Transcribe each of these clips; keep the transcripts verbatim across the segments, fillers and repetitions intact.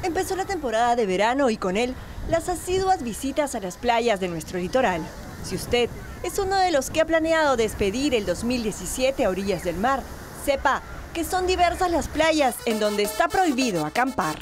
Empezó la temporada de verano y con él las asiduas visitas a las playas de nuestro litoral. Si usted es uno de los que ha planeado despedir el dos mil diecisiete a orillas del mar, sepa que son diversas las playas en donde está prohibido acampar.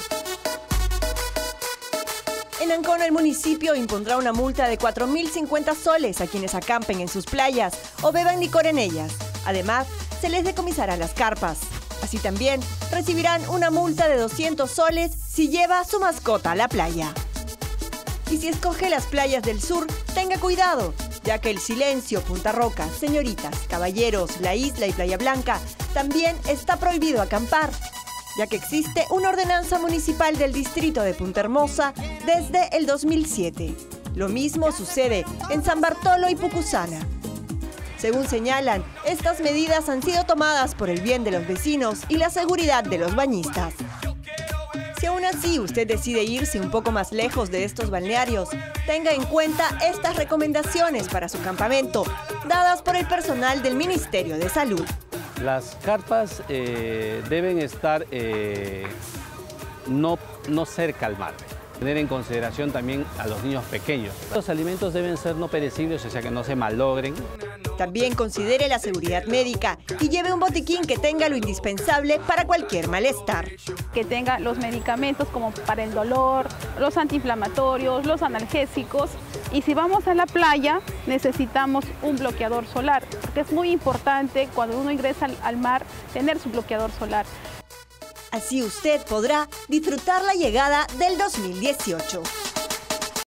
En Ancona, el municipio impondrá una multa de cuatro mil cincuenta soles a quienes acampen en sus playas o beban licor en ellas. Además, se les decomisará las carpas. Así también recibirán una multa de doscientos soles si lleva a su mascota a la playa. Y si escoge las playas del sur, tenga cuidado, ya que El Silencio, Punta Roca, Señoritas, Caballeros, La Isla y Playa Blanca también está prohibido acampar, ya que existe una ordenanza municipal del distrito de Punta Hermosa desde el dos mil siete. Lo mismo sucede en San Bartolo y Pucusana. Según señalan, estas medidas han sido tomadas por el bien de los vecinos y la seguridad de los bañistas. Si aún así usted decide irse un poco más lejos de estos balnearios, tenga en cuenta estas recomendaciones para su campamento, dadas por el personal del Ministerio de Salud. Las carpas eh, deben estar eh, no, no cerca al mar. Tener en consideración también a los niños pequeños. Los alimentos deben ser no perecibles, o sea que no se malogren. También considere la seguridad médica y lleve un botiquín que tenga lo indispensable para cualquier malestar. Que tenga los medicamentos como para el dolor, los antiinflamatorios, los analgésicos. Y si vamos a la playa, necesitamos un bloqueador solar, porque es muy importante cuando uno ingresa al mar tener su bloqueador solar. Así usted podrá disfrutar la llegada del dos mil dieciocho.